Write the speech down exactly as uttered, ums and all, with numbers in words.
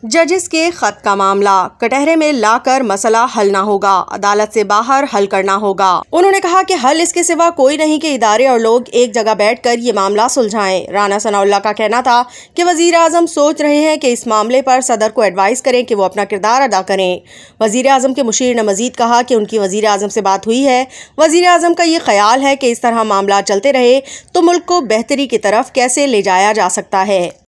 जजेस के खत का मामला कटहरे में लाकर मसला हल ना होगा, अदालत से बाहर हल करना होगा। उन्होंने कहा कि हल इसके सिवा कोई नहीं कि इदारे और लोग एक जगह बैठकर ये मामला सुलझाएं। राना सनाउल्लाह का कहना था कि वजीर आजम सोच रहे हैं कि इस मामले पर सदर को एडवाइस करें कि वो अपना किरदार अदा करें। वजीर आजम के मुशीर ने मजीद कहा कि उनकी वजीर आजम से बात हुई है। वजीर आजम का ये ख्याल है कि इस तरह मामला चलते रहे तो मुल्क को बेहतरी की तरफ कैसे ले जाया जा सकता है।